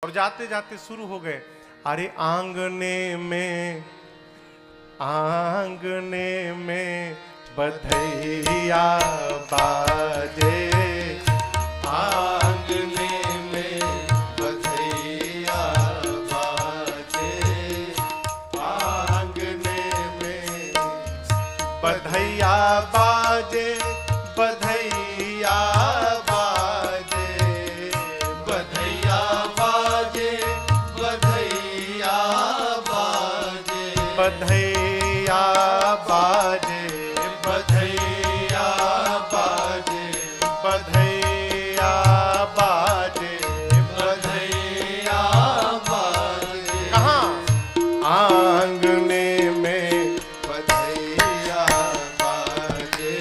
और जाते जाते शुरू हो गए, अरे आंगने में बधैया बाजे, आंगने में बधैया बाजे, आंगने में बधैया बाजे, बधैया बाजे, बधैया बाजे, बधैया बाजे, बधैया बाजे, बधैया बाजे, बधैया बाजे, बधैया बाजे। कहाँ? आंगने में बधैया बाजे,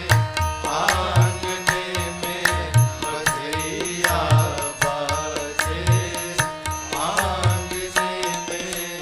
आंगने में बधैया बाजे, आंगने में।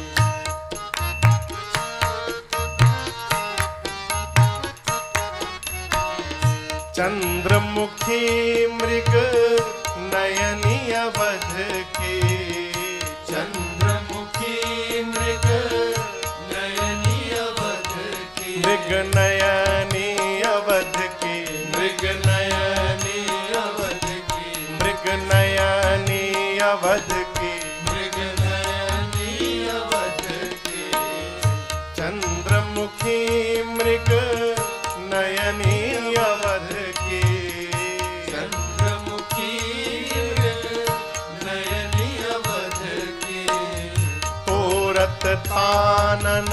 चंद्रमुखी मृग नयनी अवध की, चंद्रमुखी मृग नयनी अवध की, मृग नयनी अवध की, मृग नयनी अवध की, मृग नयनी अवध की, मृग नयनी अवध की। चंद्रमुखी मृग नयनी अवध की, चंद्रमुखी मृग नयनी अवध की। तोरत तानन,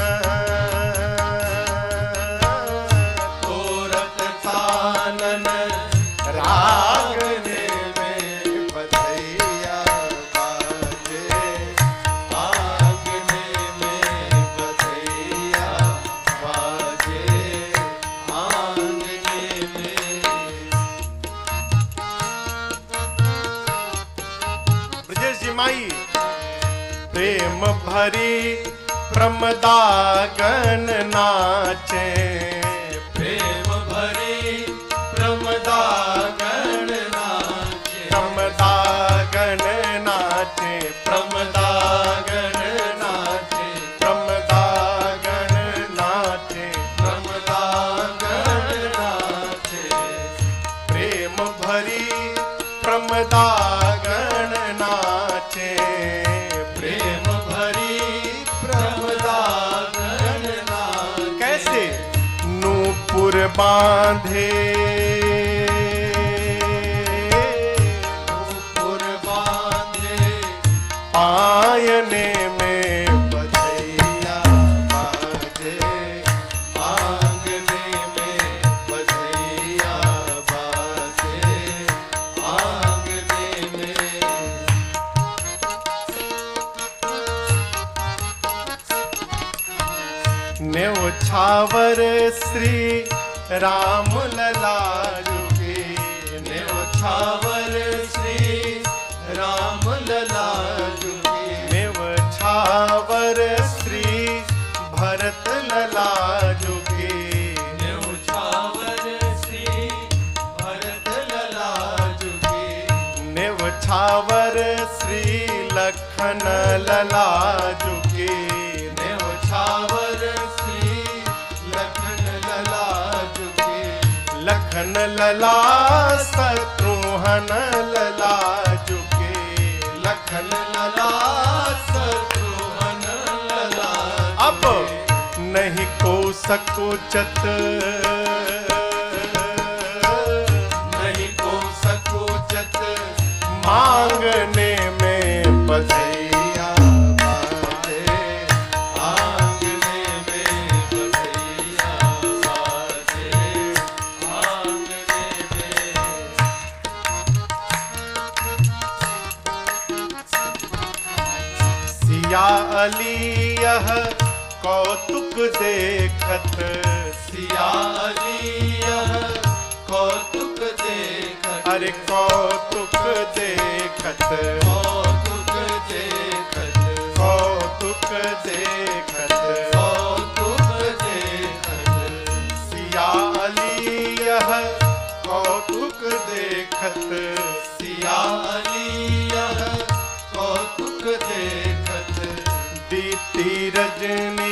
तोरत तानन रागने में बधैया बाजे, आंगने में बधैया बाजे, आंगने में। ब्रजेश जी माई प्रेम भरी प्रमदागन नाचे, प्रेम भरी प्रमदागन नाचे, प्रमदागन नाचे, प्रमदागन नाचे, प्रमदागन नाचे, प्रमदागन नाचे। प्रेम भरी प्रमदागन नाचे, प्रेम भरी प्रमदागन नाचे। कैसे? नूपुर बांधे, नूपुर बांधे आयने में बधैया बाजे, आंगने में बधैया बाजे, आंगने में। न्योछावर श्री राम लला जुगे, न्योछावर श्री राम लला जुगे, न्योछावर श्री भरत लला जुगे, न्योछावर श्री भरत लला जुगे, न्योछावर श्री लखन लला जुगे, न्योछावर श्री लखन लला जुगे, लखन लला शत्रुघ्न लला जुगे, लखन लला शत्रुघ्न लला। अब नहीं को सकोचत, नहीं को सकोचत मांगने में बधैया बाजे, आंगने में बधैया बाजे, आंगने में। सिया अली यह कौतुक देखत, सिया अली यह कौतुक देखत, अरे कौतुक देखत, कौतुक देखत, कौतुक देखत, कौतुक देखत। सिया अली यह कौतुक देखत, सिया अली यह सजनी